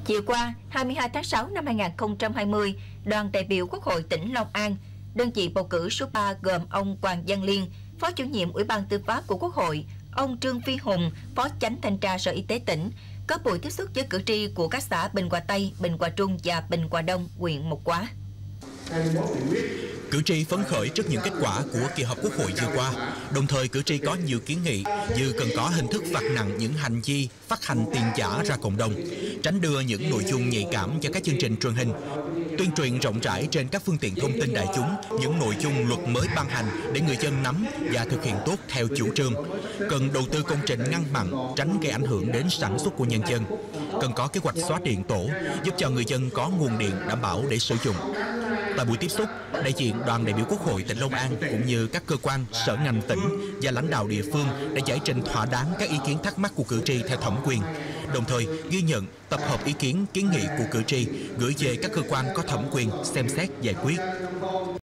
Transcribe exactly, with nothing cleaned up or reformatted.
Chiều qua, hai mươi hai tháng sáu năm hai nghìn không trăm hai mươi, đoàn đại biểu Quốc hội tỉnh Long An, đơn vị bầu cử số ba gồm ông Hoàng Văn Liên, Phó chủ nhiệm Ủy ban Tư pháp của Quốc hội, ông Trương Phi Hùng, Phó Chánh Thanh tra Sở Y tế tỉnh, có buổi tiếp xúc với cử tri của các xã Bình Hòa Tây, Bình Hòa Trung và Bình Hòa Đông, huyện Mộc Hóa. Cử tri phấn khởi trước những kết quả của kỳ họp Quốc hội vừa qua. Đồng thời, cử tri có nhiều kiến nghị như cần có hình thức phạt nặng những hành vi phát hành tiền giả ra cộng đồng, tránh đưa những nội dung nhạy cảm cho các chương trình truyền hình, tuyên truyền rộng rãi trên các phương tiện thông tin đại chúng những nội dung luật mới ban hành để người dân nắm và thực hiện tốt theo chủ trương. Cần đầu tư công trình ngăn mặn, tránh gây ảnh hưởng đến sản xuất của nhân dân. Cần có kế hoạch xóa điện tổ, giúp cho người dân có nguồn điện đảm bảo để sử dụng. Tại buổi tiếp xúc, đại diện đoàn đại biểu Quốc hội tỉnh Long An cũng như các cơ quan, sở ngành tỉnh và lãnh đạo địa phương đã giải trình thỏa đáng các ý kiến thắc mắc của cử tri theo thẩm quyền. Đồng thời, ghi nhận, tập hợp ý kiến kiến nghị của cử tri gửi về các cơ quan có thẩm quyền xem xét giải quyết.